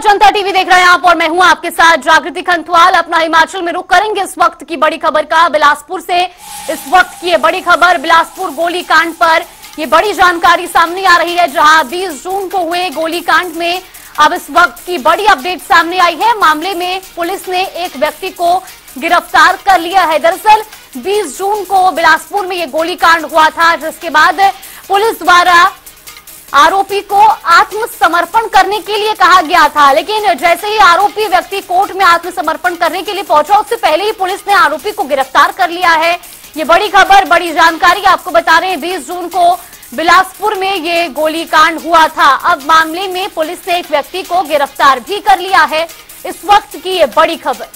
जनता TV देख रहे हैं आप और मैं हूं आपके साथ जागृति खंतवाल। अपना हिमाचल में रुख करेंगे इस वक्त की बड़ी खबर का। बिलासपुर से इस वक्त की ये बड़ी खबर, बिलासपुर गोलीकांड पर ये बड़ी जानकारी सामने आ रही है, जहां 20 जून को हुए गोलीकांड में अब इस वक्त की बड़ी अपडेट सामने आई है। मामले में पुलिस ने एक व्यक्ति को गिरफ्तार कर लिया है। दरअसल 20 जून को बिलासपुर में ये गोलीकांड हुआ था, जिसके बाद पुलिस द्वारा आरोपी को आत्मसमर्पण करने के लिए कहा गया था, लेकिन जैसे ही आरोपी व्यक्ति कोर्ट में आत्मसमर्पण करने के लिए पहुंचा, उससे पहले ही पुलिस ने आरोपी को गिरफ्तार कर लिया है। ये बड़ी खबर, बड़ी जानकारी आपको बता रहे हैं। 20 जून को बिलासपुर में ये गोलीकांड हुआ था। अब मामले में पुलिस ने एक व्यक्ति को गिरफ्तार भी कर लिया है। इस वक्त की ये बड़ी खबर,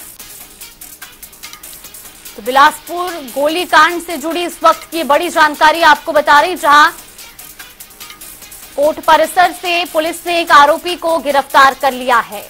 तो बिलासपुर गोलीकांड से जुड़ी इस वक्त की बड़ी जानकारी आपको बता रही, जहां कोर्ट परिसर से पुलिस ने एक आरोपी को गिरफ्तार कर लिया है।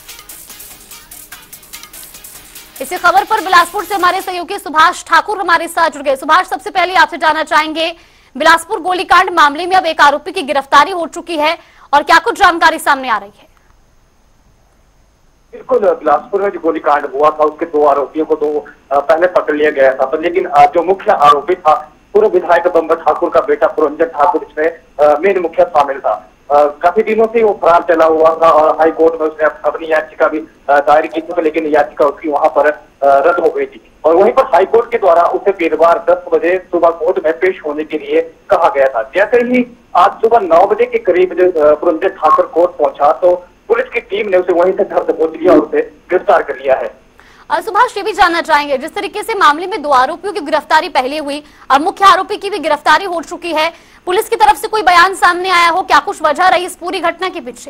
इसी खबर पर बिलासपुर से हमारे सहयोगी सुभाष ठाकुर हमारे साथ जुड़ गए। सुभाष, सबसे पहले आपसे जानना चाहेंगे, बिलासपुर गोलीकांड मामले में अब एक आरोपी की गिरफ्तारी हो चुकी है और क्या कुछ जानकारी सामने आ रही है? बिल्कुल, बिलासपुर में जो गोलीकांड हुआ था उसके 2 आरोपियों को तो पहले पकड़ लिया गया था, लेकिन जो मुख्य आरोपी था पूर्व विधायक बंबर ठाकुर का बेटा पुरंजन ठाकुर इसमें मेन मुखिया शामिल था। काफी दिनों से वो फरार चला हुआ था और हाई कोर्ट में उसने अपनी याचिका भी दायर की थी, लेकिन याचिका उसकी वहां पर रद्द हो गई थी। और वहीं पर हाई कोर्ट के द्वारा उसे वीरवार 10 बजे सुबह कोर्ट में पेश होने के लिए कहा गया था। जैसे ही आज सुबह 9 बजे के करीब पुरंजन ठाकुर कोर्ट पहुंचा तो पुलिस की टीम ने उसे वहीं से घर से पहुंच लिया और उसे गिरफ्तार कर लिया है। सुभाष, ये भी जानना चाहेंगे, जिस तरीके से मामले में 2 आरोपियों की गिरफ्तारी पहले हुई और मुख्य आरोपी की भी गिरफ्तारी हो चुकी है, पुलिस की तरफ से कोई बयान सामने आया हो? क्या कुछ वजह रही इस पूरी घटना के पीछे?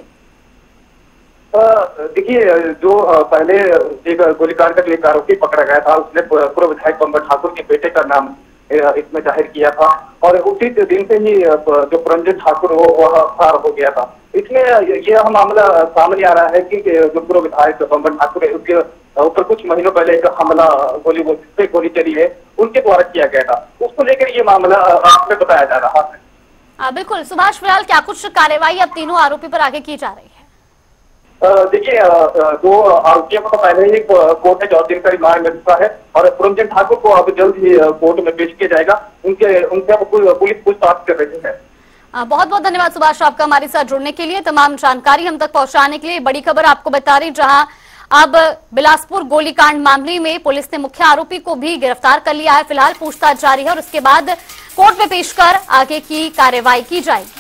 देखिए, जो पहले एक गोलीकांड का एक आरोपी पकड़ा गया था, उसने पूर्व विधायक बंबर ठाकुर के बेटे का नाम इसमें जाहिर किया था और उसी दिन से ही जो पुरंजन ठाकुर वह फरार हो गया था। इसमें यह मामला सामने आ रहा है कि जो पूर्व विधायक बंबर ठाकुर है, उसके ऊपर कुछ महीनों पहले एक हमला गोली चली है, उनके द्वारा किया गया था। उसको लेकर ये मामला आपने बताया जा रहा है। बिल्कुल सुभाष, फिलहाल क्या कुछ कार्रवाई अब तीनों आरोपी पर आगे की जा रही है? देखिए, 2 आरोपियों को पहले ही कोर्ट ने 14 दिन का रिमांड मिल चुका है और पुरंजन ठाकुर को अब जल्द ही कोर्ट में पेश किया जाएगा। उनसे पुलिस पूछताछ कर रही है। बहुत बहुत धन्यवाद सुभाष, आपका हमारे साथ जुड़ने के लिए, तमाम जानकारी हम तक पहुंचाने के लिए। बड़ी खबर आपको बता रही, जहां अब बिलासपुर गोलीकांड मामले में पुलिस ने मुख्य आरोपी को भी गिरफ्तार कर लिया है। फिलहाल पूछताछ जारी है और उसके बाद कोर्ट में पेश कर आगे की कार्रवाई की जाएगी।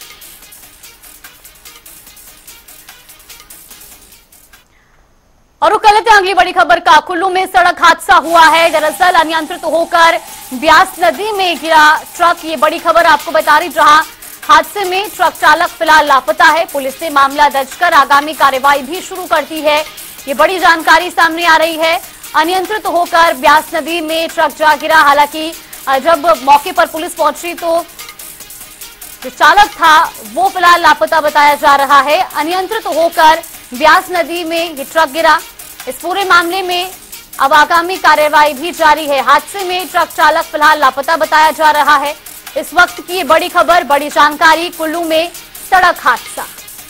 और रुक लेते हैं अगली बड़ी खबर का। कुल्लू में सड़क हादसा हुआ है। दरअसल अनियंत्रित होकर ब्यास नदी में गिरा ट्रक, ये बड़ी खबर आपको बता रही, जहां हादसे में ट्रक चालक फिलहाल लापता है। पुलिस ने मामला दर्ज कर आगामी कार्रवाई भी शुरू कर दी है। ये बड़ी जानकारी सामने आ रही है। अनियंत्रित होकर ब्यास नदी में ट्रक जा गिरा। हालांकि जब मौके पर पुलिस पहुंची तो जो चालक था वो फिलहाल लापता बताया जा रहा है। अनियंत्रित होकर ब्यास नदी में ये ट्रक गिरा। इस पूरे मामले में अब आगामी कार्रवाई भी जारी है। हादसे में ट्रक चालक फिलहाल लापता बताया जा रहा है। इस वक्त की बड़ी खबर, बड़ी जानकारी, कुल्लू में सड़क हादसा।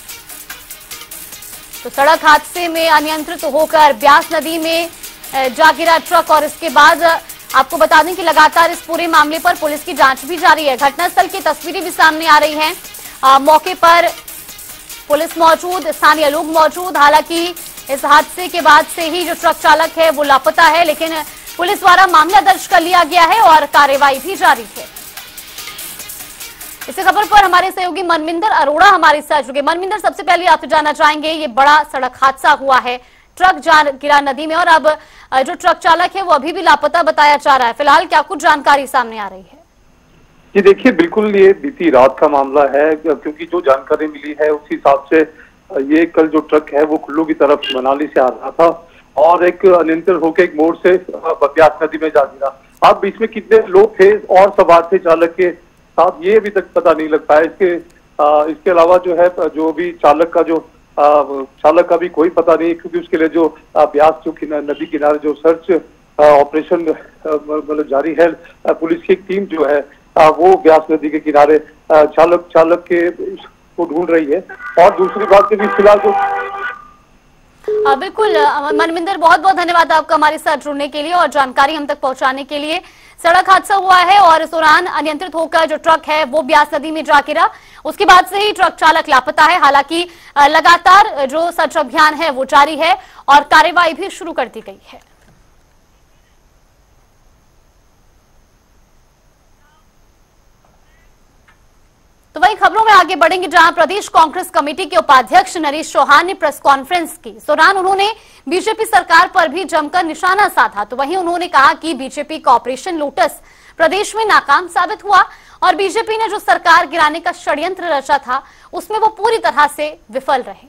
तो सड़क हादसे में अनियंत्रित होकर ब्यास नदी में जा गिरा ट्रक और इसके बाद आपको बता दें कि लगातार इस पूरे मामले पर पुलिस की जांच भी जारी है। घटनास्थल की तस्वीरें भी सामने आ रही हैं। मौके पर पुलिस मौजूद, स्थानीय लोग मौजूद। हालांकि इस हादसे के बाद से ही जो ट्रक चालक है वो लापता है, लेकिन पुलिस द्वारा मामला दर्ज कर लिया गया है और कार्रवाई भी जारी है। इसी खबर पर हमारे सहयोगी मनविंदर अरोड़ा हमारे साथ जुड़े। मनविंदर, सबसे पहले आपसे जानना चाहेंगे, ये बड़ा सड़क हादसा हुआ है, ट्रक गिरा नदी में और अब जो ट्रक चालक है वो अभी भी लापता बताया जा रहा है। फिलहाल क्या कुछ जानकारी सामने आ रही है? जी देखिए, बिल्कुल ये बीती रात का मामला है, क्योंकि जो जानकारी मिली है उस हिसाब से ये कल जो ट्रक है वो कुल्लू की तरफ मनाली से आ रहा था और एक अनियंत्रित होकर एक मोड़ से ब्यास नदी में जा गिरा। अब इसमें कितने लोग थे और सवार थे चालक के साथ, ये अभी तक पता नहीं लग पाया। इसके अलावा जो है, जो भी चालक का भी कोई पता नहीं, क्योंकि उसके लिए जो ब्यास जो नदी किनारे जो सर्च ऑपरेशन मतलब जारी है। पुलिस की एक टीम जो है वो ब्यास नदी के किनारे चालक के को ढूंढ रही है। और दूसरी बात भी फिलहाल जो बिल्कुल मनविंदर, बहुत बहुत धन्यवाद आपका हमारे साथ जुड़ने के लिए और जानकारी हम तक पहुंचाने के लिए। सड़क हादसा हुआ है और इस दौरान अनियंत्रित होकर जो ट्रक है वो ब्यास नदी में जा गिरा। उसके बाद से ही ट्रक चालक लापता है। हालांकि लगातार जो सर्च अभियान है वो जारी है और कार्रवाई भी शुरू कर दी गई है। तो वही खबरों में आगे बढ़ेंगे, जहां प्रदेश कांग्रेस कमेटी के उपाध्यक्ष नरेश चौहान ने प्रेस कॉन्फ्रेंस की। इस दौरान उन्होंने बीजेपी सरकार पर भी जमकर निशाना साधा। तो वहीं उन्होंने कहा कि बीजेपी का ऑपरेशन लोटस प्रदेश में नाकाम साबित हुआ और बीजेपी ने जो सरकार गिराने का षड्यंत्र रचा था उसमें वो पूरी तरह से विफल रहे।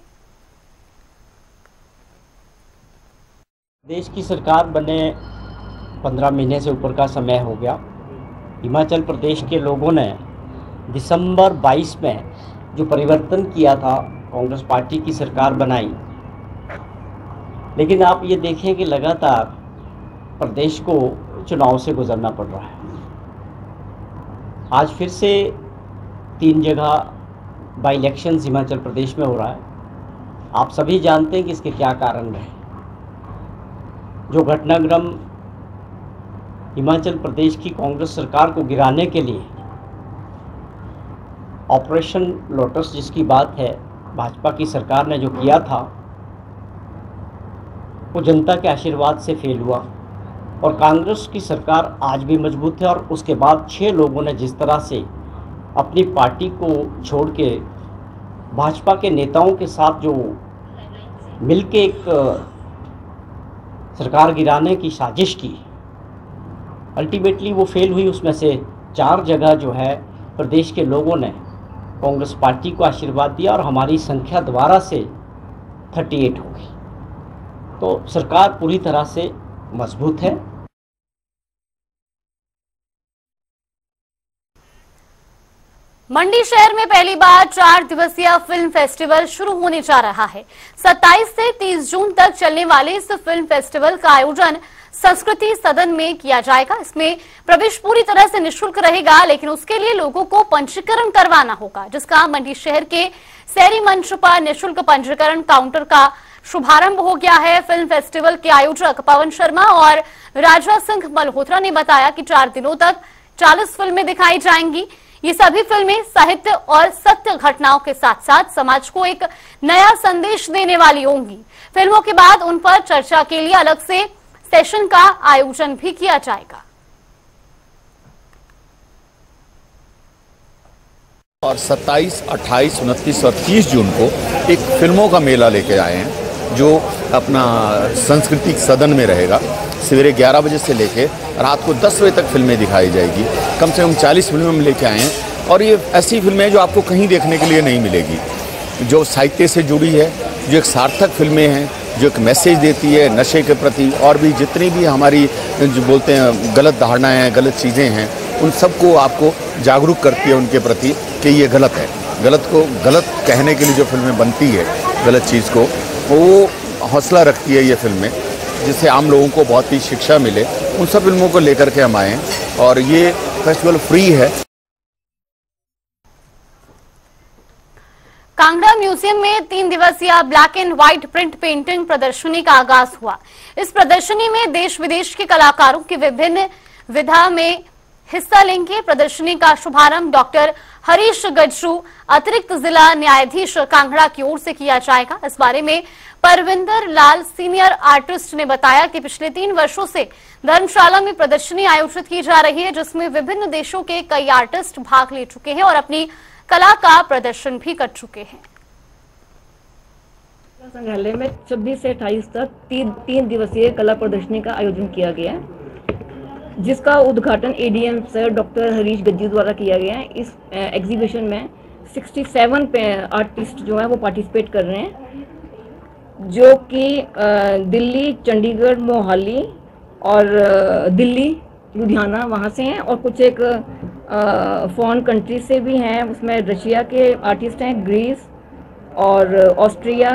देश की सरकार बने 15 महीने से ऊपर का समय हो गया। हिमाचल प्रदेश के लोगों ने दिसंबर 22 में जो परिवर्तन किया था, कांग्रेस पार्टी की सरकार बनाई, लेकिन आप ये देखें कि लगातार प्रदेश को चुनाव से गुजरना पड़ रहा है। आज फिर से 3 जगह बाई इलेक्शंस हिमाचल प्रदेश में हो रहा है। आप सभी जानते हैं कि इसके क्या कारण रहे। जो घटनाक्रम हिमाचल प्रदेश की कांग्रेस सरकार को गिराने के लिए ऑपरेशन लोटस जिसकी बात है, भाजपा की सरकार ने जो किया था वो जनता के आशीर्वाद से फेल हुआ और कांग्रेस की सरकार आज भी मजबूत है। और उसके बाद 6 लोगों ने जिस तरह से अपनी पार्टी को छोड़ के भाजपा के नेताओं के साथ जो मिलके एक सरकार गिराने की साजिश की, अल्टीमेटली वो फेल हुई। उसमें से 4 जगह जो है प्रदेश के लोगों ने कांग्रेस पार्टी को आशीर्वाद दिया और हमारी संख्या दोबारा से 38 हो गई। तो सरकार पूरी तरह से मजबूत है। मंडी शहर में पहली बार 4 दिवसीय फिल्म फेस्टिवल शुरू होने जा रहा है। 27 से 30 जून तक चलने वाले इस फिल्म फेस्टिवल का आयोजन संस्कृति सदन में किया जाएगा। इसमें प्रवेश पूरी तरह से निःशुल्क रहेगा, लेकिन उसके लिए लोगों को पंजीकरण करवाना होगा, जिसका मंडी शहर के शहरी मंच पर निःशुल्क पंजीकरण काउंटर का शुभारंभ हो गया है। फिल्म फेस्टिवल के आयोजक पवन शर्मा और राजा सिंह मल्होत्रा ने बताया कि 4 दिनों तक 40 फिल्में दिखाई जाएंगी। ये सभी फिल्में साहित्य और सत्य घटनाओं के साथ साथ समाज को एक नया संदेश देने वाली होंगी। फिल्मों के बाद उन पर चर्चा के लिए अलग से सेशन का आयोजन भी किया जाएगा। और 27, 28, 29 और 30 जून को एक फिल्मों का मेला लेके आए हैं जो अपना सांस्कृतिक सदन में रहेगा। सवेरे 11 बजे से लेके रात को 10 बजे तक फिल्में दिखाई जाएगी। कम से कम 40 फिल्में हम लेके आए हैं और ये ऐसी फिल्में हैं जो आपको कहीं देखने के लिए नहीं मिलेगी, जो साहित्य से जुड़ी है, जो एक सार्थक फिल्में हैं, जो एक मैसेज देती है नशे के प्रति और भी जितनी भी हमारी जो बोलते हैं गलत धारणाएं हैं, गलत चीज़ें हैं, उन सबको आपको जागरूक करती है उनके प्रति कि ये गलत है। गलत को गलत कहने के लिए जो फिल्में बनती है, गलत चीज़ को, वो हौसला रखती है ये फिल्में, जिससे आम लोगों को बहुत ही शिक्षा मिले। उन सब फिल्मों को लेकर के हम आए हैं और ये फेस्टिवल फ्री है। कांगड़ा म्यूजियम में 3 दिवसीय black and white print painting प्रदर्शनी का आगाज हुआ। इस प्रदर्शनी में देश विदेश के कलाकारों की विभिन्न विधा में हिस्सा लेंगे। प्रदर्शनी का शुभारंभ डॉक्टर हरीश गज्जू, अतिरिक्त जिला न्यायाधीश कांगड़ा की ओर से किया जाएगा। इस बारे में परविंदर लाल सीनियर आर्टिस्ट ने बताया कि पिछले 3 वर्षों से धर्मशाला में प्रदर्शनी आयोजित की जा रही है, जिसमें विभिन्न देशों के कई आर्टिस्ट भाग ले चुके हैं और अपनी कला का प्रदर्शन भी कर चुके हैं। संग्रहालय में 26 से 28 तक 3 दिवसीय कला प्रदर्शनी का आयोजन किया गया है, जिसका उद्घाटन ADM sir doctor Harish Gajju द्वारा किया गया है। इस एग्जीबिशन में 67 आर्टिस्ट जो है वो पार्टिसिपेट कर रहे हैं, जो कि दिल्ली, चंडीगढ़, मोहाली और दिल्ली, लुधियाना वहाँ से हैं और कुछ एक फॉरेन कंट्री से भी हैं। उसमें रशिया के आर्टिस्ट हैं, ग्रीस और ऑस्ट्रिया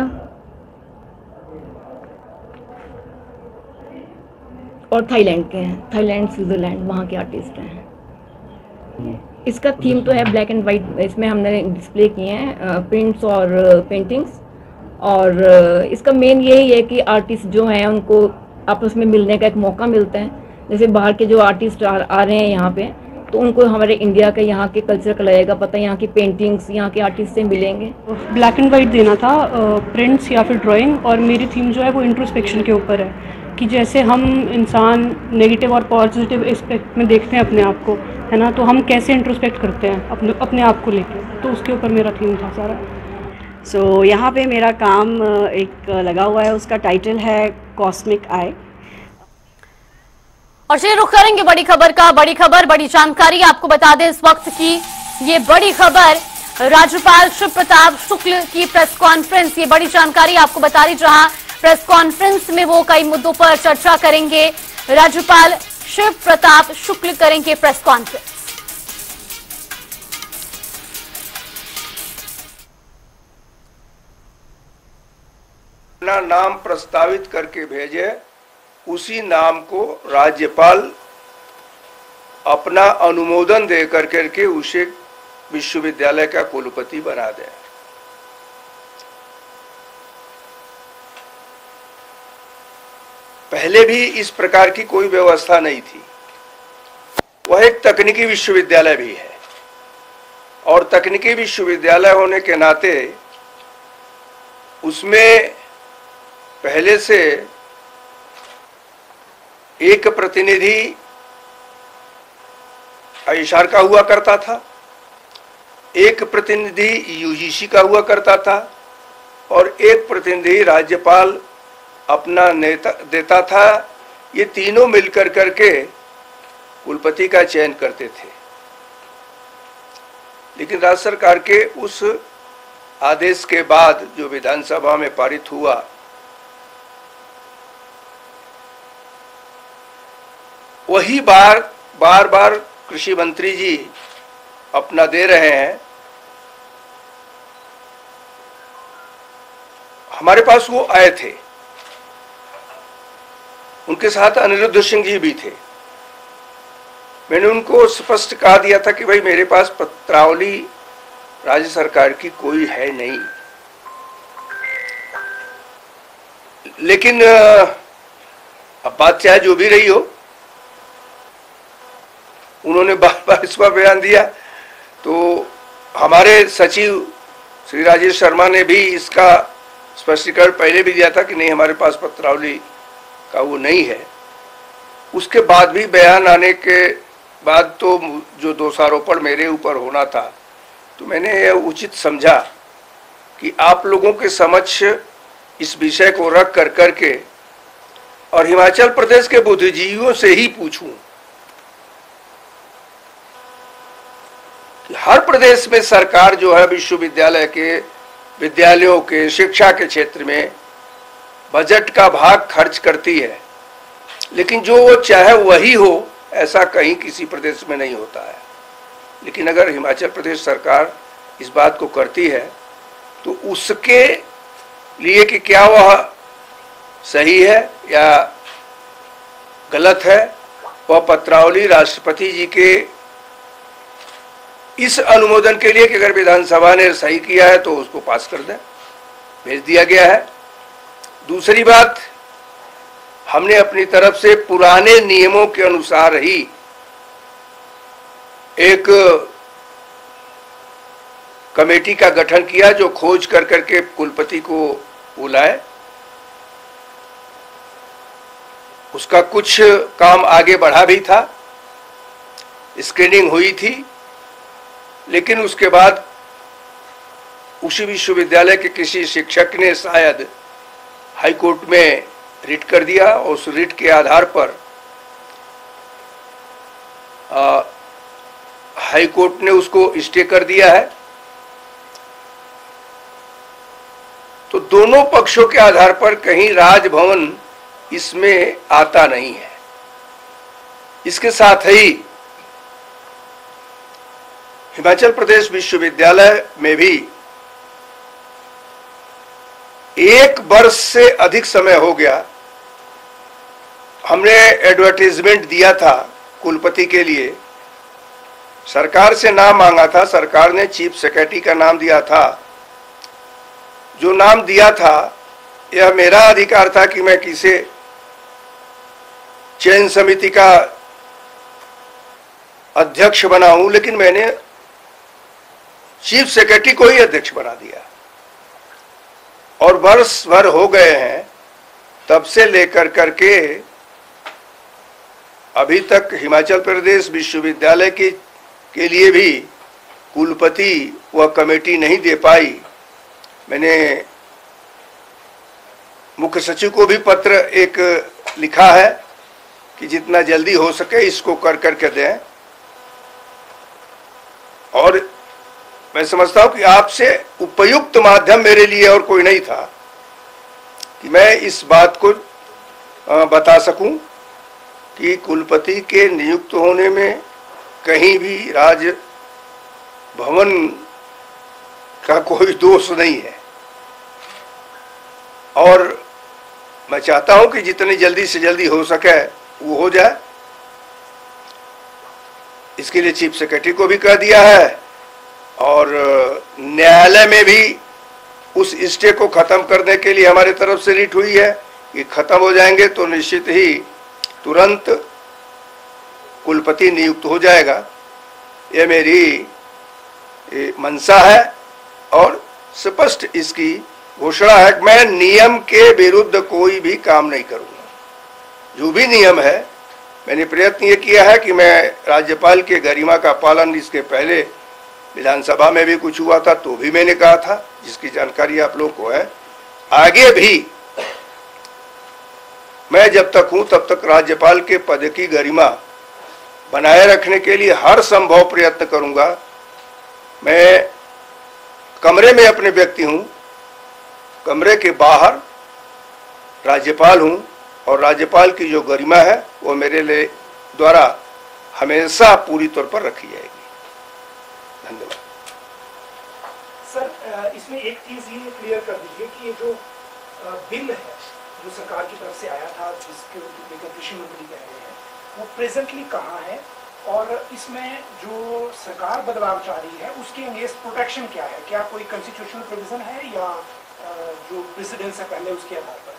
और थाईलैंड के हैं, थाईलैंड, स्विट्जरलैंड, वहाँ के आर्टिस्ट हैं। इसका थीम तो है ब्लैक एंड वाइट। इसमें हमने डिस्प्ले किए हैं प्रिंट्स और पेंटिंग्स और इसका मेन यही है कि आर्टिस्ट जो हैं उनको आपस में मिलने का एक मौका मिलता है। जैसे बाहर के जो आर्टिस्ट आ रहे हैं यहाँ पे, तो उनको हमारे इंडिया के यहाँ के कल्चर का लगेगा पता, यहाँ की पेंटिंग्स यहाँ के आर्टिस्ट से मिलेंगे। ब्लैक एंड वाइट देना था, प्रिंट्स या फिर ड्राइंग, और मेरी थीम जो है वो इंट्रोस्पेक्शन के ऊपर है कि जैसे हम इंसान नेगेटिव और पॉजिटिव एस्पेक्ट में देखते हैं अपने आप को, है ना, तो हम कैसे इंट्रोस्पेक्ट करते हैं अपने आप को लेकर, तो उसके ऊपर मेरा थीम था सारा। सो यहाँ पे मेरा काम एक लगा हुआ है, उसका टाइटल है कॉस्मिक आई। और चलिए रुख करेंगे बड़ी खबर का। बड़ी खबर, बड़ी जानकारी आपको बता दें इस वक्त की ये बड़ी खबर, राज्यपाल शिव प्रताप शुक्ल की प्रेस कॉन्फ्रेंस, ये बड़ी जानकारी आपको बता रही, जहां प्रेस कॉन्फ्रेंस में वो कई मुद्दों पर चर्चा करेंगे। राज्यपाल शिव प्रताप शुक्ल करेंगे प्रेस कॉन्फ्रेंस। अपना नाम प्रस्तावित करके भेजे, उसी नाम को राज्यपाल अपना अनुमोदन दे करके उसे विश्वविद्यालय का कुलपति बना दे। पहले भी इस प्रकार की कोई व्यवस्था नहीं थी। वह एक तकनीकी विश्वविद्यालय भी है, और तकनीकी विश्वविद्यालय होने के नाते उसमें पहले से एक प्रतिनिधि आईएसआर का हुआ करता था, एक प्रतिनिधि यूजीसी का हुआ करता था, और एक प्रतिनिधि राज्यपाल अपना नेता देता था। ये तीनों मिलकर करके कुलपति का चयन करते थे। लेकिन राज्य सरकार के उस आदेश के बाद जो विधानसभा में पारित हुआ, वही बार बार कृषि मंत्री जी अपना दे रहे हैं। हमारे पास वो आए थे, उनके साथ अनिरुद्ध सिंह जी भी थे। मैंने उनको स्पष्ट कहा दिया था कि भाई मेरे पास पत्रावली राज्य सरकार की कोई है नहीं, लेकिन अब बात चाहे जो भी रही हो, उन्होंने बार बार इस पर बयान दिया। तो हमारे सचिव श्री राजेश शर्मा ने भी इसका स्पष्टीकरण पहले भी दिया था कि नहीं, हमारे पास पत्रावली का वो नहीं है। उसके बाद भी बयान आने के बाद तो जो दोषारोपण मेरे ऊपर होना था, तो मैंने यह उचित समझा कि आप लोगों के समक्ष इस विषय को रख कर करके और हिमाचल प्रदेश के बुद्धिजीवियों से ही पूछूं कि हर प्रदेश में सरकार जो है विश्वविद्यालय के विद्यालयों के शिक्षा के क्षेत्र में बजट का भाग खर्च करती है, लेकिन जो वो चाहे वही हो, ऐसा कहीं किसी प्रदेश में नहीं होता है। लेकिन अगर हिमाचल प्रदेश सरकार इस बात को करती है तो उसके लिए कि क्या वह सही है या गलत है, वह पत्रावली राष्ट्रपति जी के इस अनुमोदन के लिए कि अगर विधानसभा ने सही किया है तो उसको पास कर दें, भेज दिया गया है। दूसरी बात, हमने अपनी तरफ से पुराने नियमों के अनुसार ही एक कमेटी का गठन किया जो खोज कर करके कुलपति को बुलाए। उसका कुछ काम आगे बढ़ा भी था, स्क्रीनिंग हुई थी, लेकिन उसके बाद उसी विश्वविद्यालय के किसी शिक्षक ने शायद हाई कोर्ट में रिट कर दिया और उस रिट के आधार पर हाई कोर्ट ने उसको स्टे कर दिया है। तो दोनों पक्षों के आधार पर कहीं राजभवन इसमें आता नहीं है। इसके साथ ही हिमाचल प्रदेश विश्वविद्यालय में भी 1 वर्ष से अधिक समय हो गया, हमने एडवर्टाइजमेंट दिया था कुलपति के लिए, सरकार से नाम मांगा था, सरकार ने चीफ सेक्रेटरी का नाम दिया था, जो नाम दिया था, यह मेरा अधिकार था कि मैं किसे चयन समिति का अध्यक्ष बनाऊं, लेकिन मैंने चीफ सेक्रेटरी को ही अध्यक्ष बना दिया। और वर्ष भर हो गए हैं तब से लेकर करके अभी तक हिमाचल प्रदेश विश्वविद्यालय के लिए भी कुलपति वह कमेटी नहीं दे पाई। मैंने मुख्य सचिव को भी पत्र एक लिखा है कि जितना जल्दी हो सके इसको कर करके दें। और मैं समझता हूं कि आपसे उपयुक्त माध्यम मेरे लिए और कोई नहीं था कि मैं इस बात को बता सकूं कि कुलपति के नियुक्त होने में कहीं भी राज भवन का कोई दोष नहीं है। और मैं चाहता हूं कि जितनी जल्दी से जल्दी हो सके वो हो जाए। इसके लिए चीफ सेक्रेटरी को भी कह दिया है और न्यायालय में भी उस स्टे को खत्म करने के लिए हमारी तरफ से रीट हुई है कि खत्म हो जाएंगे तो निश्चित ही तुरंत कुलपति नियुक्त हो जाएगा। यह मेरी मंशा है और स्पष्ट इसकी घोषणा है कि मैं नियम के विरुद्ध कोई भी काम नहीं करूंगा। जो भी नियम है, मैंने प्रयत्न ये किया है कि मैं राज्यपाल के गरिमा का पालन, इसके पहले विधानसभा में भी कुछ हुआ था तो भी मैंने कहा था, जिसकी जानकारी आप लोग को है। आगे भी मैं जब तक हूं तब तक राज्यपाल के पद की गरिमा बनाए रखने के लिए हर संभव प्रयत्न करूंगा। मैं कमरे में अपने व्यक्ति हूं, कमरे के बाहर राज्यपाल हूं और राज्यपाल की जो गरिमा है वो मेरे लिए द्वारा हमेशा पूरी तौर पर रखी जाएगी। धन्यवाद। सर, इसमें एक चीज ये क्लियर कर दीजिए कि ये जो बिल है जो सरकार की तरफ से आया था, जिसके लेकर कृषि मंत्री कह रहे हैं, वो प्रेजेंटली कहाँ है और इसमें जो सरकार बदलाव चाह रही है उसके अगेंस्ट प्रोटेक्शन क्या है? क्या कोई कॉन्स्टिट्यूशनल प्रोविजन है या जो प्रेसिडेंस है पहले उसके आधार पर?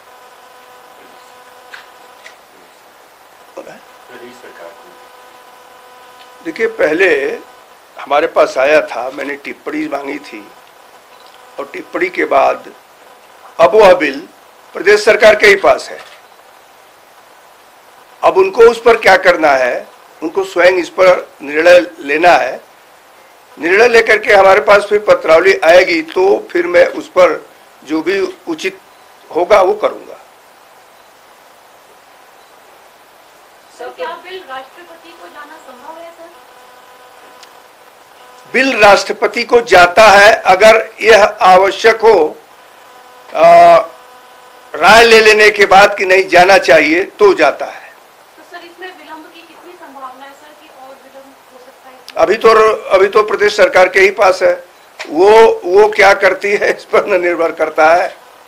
देखिए, पहले हमारे पास आया था, मैंने टिप्पणी मांगी थी और टिप्पणी के बाद अब वह बिल प्रदेश सरकार के ही पास है। अब उनको उस पर क्या करना है, उनको स्वयं इस पर निर्णय लेना है। निर्णय लेकर के हमारे पास फिर पत्रावली आएगी तो फिर मैं उस पर जो भी उचित होगा वो करूंगा। सर, क्या बिल राष्ट्रपति को जाना संभव है? सर, बिल राष्ट्रपति को जाता है अगर यह आवश्यक हो राय ले लेने के बाद कि नहीं जाना चाहिए तो जाता है। तो सर, इसमें विलंब की कितनी संभावना है सर कि और विलंब हो सकता है? अभी तो प्रदेश सरकार के ही पास है, वो क्या करती है इस पर निर्भर करता है।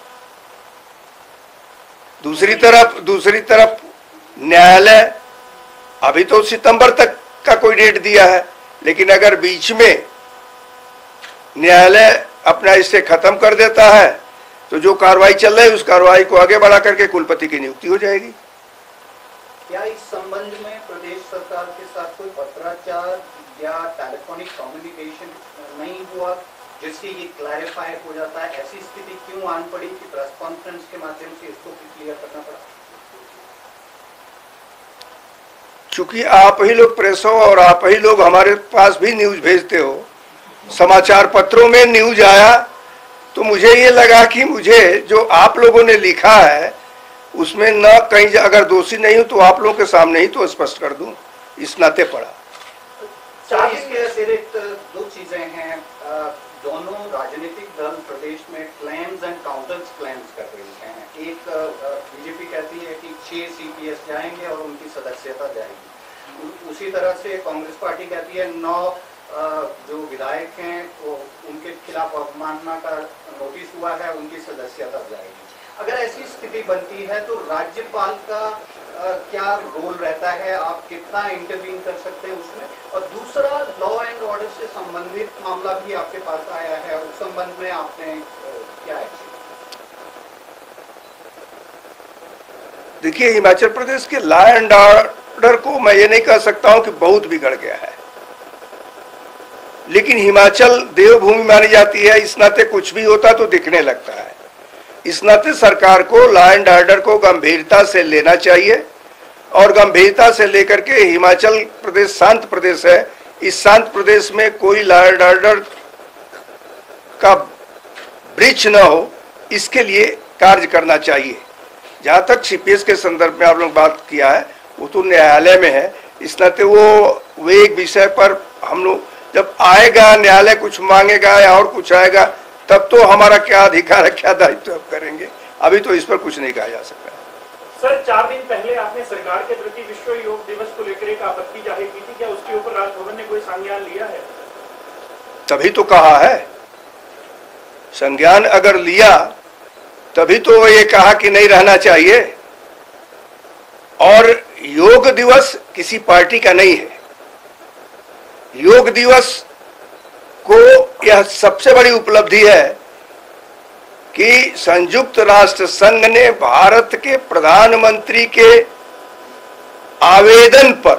दूसरी तरफ न्यायालय अभी तो सितंबर तक का कोई डेट दिया है, लेकिन अगर बीच में न्यायालय अपना इससे खत्म कर देता है तो जो कार्रवाई चल रही है उस कार्रवाई को आगे बढ़ा करके कुलपति की नियुक्ति हो जाएगी। क्या इस संबंध में प्रदेश सरकार के साथ कोई पत्राचार या टेलीफोनिक कम्युनिकेशन नहीं हुआ जिससे ये क्लैरिफाई हो जाता है? ऐसी स्थिति क्यों आन पड़ी कि प्रेस कॉन्फ्रेंस के माध्यम से इसको क्लियर करना पड़ा? चूंकि आप ही लोग प्रेस हो और आप ही लोग हमारे पास भी न्यूज भेजते हो, समाचार पत्रों में न्यूज आया तो मुझे ये लगा कि मुझे जो आप लोगों ने लिखा है उसमें न कहीं अगर दोषी नहीं हूं तो आप लोगों के सामने ही तो स्पष्ट कर दूं, इस नाते पड़ा। इसके अतिरिक्त दो चीजें हैं, दोनों राजनीतिक दल प्रदेश में क्लेम्स एंड काउंटर्स क्लेम्स कर रही हैं। एक बीजेपी कहती है कि 6 CPS जाएंगे और उनकी सदस्यता जाएगी। उसी तरह से कांग्रेस पार्टी कहती है 9 जो विधायक हैं वो उनके खिलाफ अवमानना का नोटिस हुआ है, उनकी सदस्यता जाएगी। अगर ऐसी स्थिति बनती है तो राज्यपाल का क्या रोल रहता है? आप कितना इंटरवीन कर सकते हैं उसमें? और दूसरा, लॉ एंड ऑर्डर से संबंधित मामला भी आपके पास आया है, उस संबंध में आपने क्या है? देखिए, हिमाचल प्रदेश के लॉ एंड ऑर्डर को मैं ये नहीं कह सकता हूं कि बहुत बिगड़ गया है, लेकिन हिमाचल देवभूमि मानी जाती है, इस नाते कुछ भी होता तो दिखने लगता है। इस नाते सरकार को लॉ एंड ऑर्डर को गंभीरता से लेना चाहिए और गंभीरता से लेकर के हिमाचल प्रदेश शांत प्रदेश है, इस शांत प्रदेश में कोई लॉ एंड ऑर्डर का ब्रीच न हो, इसके लिए कार्य करना चाहिए। जहां तक सीपीएस के संदर्भ में आप लोग बात किया है, वो तो न्यायालय में है, इस नाते वो एक विषय पर हम लोग जब आएगा, न्यायालय कुछ मांगेगा या और कुछ आएगा, तब तो हमारा क्या अधिकार है, क्या दायित्व अब करेंगे। अभी तो इस पर कुछ नहीं कहा जा सकता। सर, 4 दिन पहले आपने सरकार के प्रति विश्व योग दिवस को लेकर एक आपत्ति जाहिर की थी, क्या उसके ऊपर राजभवन ने कोई संज्ञान लिया है? तभी तो कहा है, संज्ञान अगर लिया तभी तो ये कहा कि नहीं रहना चाहिए। और योग दिवस किसी पार्टी का नहीं है। योग दिवस को यह सबसे बड़ी उपलब्धि है कि संयुक्त राष्ट्र संघ ने भारत के प्रधानमंत्री के आवेदन पर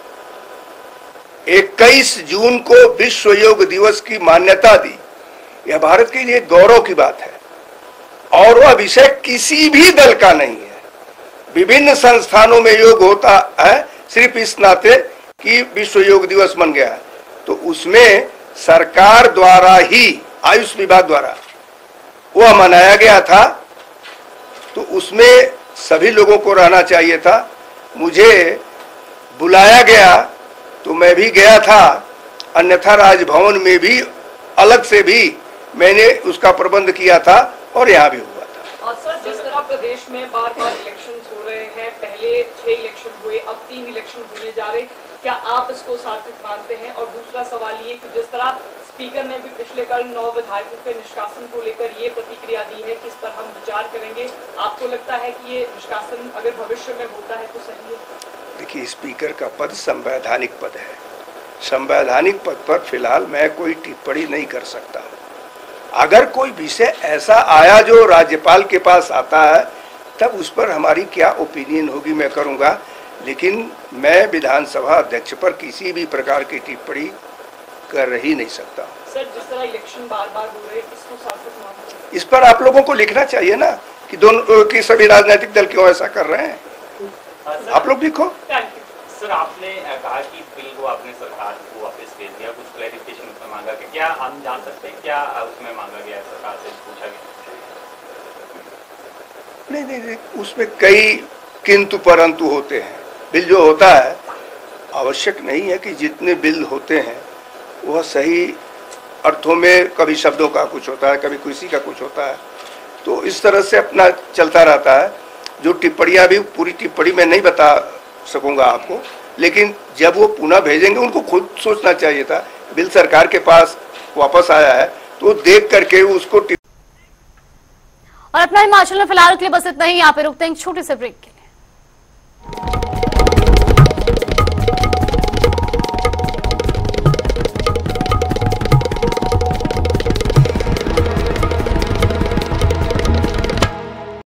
21 जून को विश्व योग दिवस की मान्यता दी। यह भारत के लिए गौरव की बात है और वह विषय किसी भी दल का नहीं है। विभिन्न संस्थानों में योग होता है, सिर्फ इस नाते कि विश्व योग दिवस बन गया है, तो उसमें सरकार द्वारा ही, आयुष विभाग द्वारा वह मनाया गया था, तो उसमें सभी लोगों को रहना चाहिए था। मुझे बुलाया गया तो मैं भी गया था, अन्यथा राजभवन में भी अलग से भी मैंने उसका प्रबंध किया था और यहाँ भी हुआ था। और सर, जिस तरह प्रदेश में बार बार इलेक्शन हो रहे हैं, पहले 6 इलेक्शन हुए, अब 3 इलेक्शन होने जा रहे, क्या आप इसको सार्थक मानते हैं? और दूसरा सवाल ये कि जिस तरह स्पीकर ने भी पिछले कल 9 विधायकों के निष्कासन को लेकर ये प्रतिक्रिया दी है कि इस पर हम विचार करेंगे, आपको लगता है कि ये निष्कासन अगर भविष्य में होता है तो सही है? देखिए, स्पीकर का पद संवैधानिक पद है। संवैधानिक पद पर फिलहाल मैं कोई टिप्पणी नहीं कर सकता। अगर कोई विषय ऐसा आया जो राज्यपाल के पास आता है, तब उस पर हमारी क्या ओपिनियन होगी मैं करूंगा, लेकिन मैं विधानसभा अध्यक्ष पर किसी भी प्रकार की टिप्पणी कर ही नहीं सकता। सर, जिस तरह इलेक्शन बार-बार हो रहे हैं, इसको सार्थक मानते हैं? इस पर आप लोगों को लिखना चाहिए ना कि दोनों की सभी राजनीतिक दल क्यों ऐसा कर रहे हैं। आप लोग लिखो। सर, आपने कहा कि बिल को आपने सरकार को वापस भेज दिया, कुछ क्लैरिफिकेशन उसमें मांगा गया, क्या हम जान सकते हैं क्या उसमें मांगा गया, सरकार से पूछा गया? नहीं, उसमें कई किंतु परंतु होते हैं। बिल जो होता है, आवश्यक नहीं है कि जितने बिल होते हैं वह सही अर्थों में, कभी शब्दों का कुछ होता है, कभी किसी का कुछ होता है, तो इस तरह से अपना चलता रहता है। जो टिप्पणियां भी, पूरी टिप्पणी मैं नहीं बता सकूंगा आपको, लेकिन जब वो पुनः भेजेंगे उनको खुद सोचना चाहिए था। बिल सरकार के पास वापस आया है तो देख करके उसको। और अपना हिमाचल में फिलहाल के लिए बस इतना ही। यहाँ पे रुकते हैं छोटे से ब्रेक के लिए।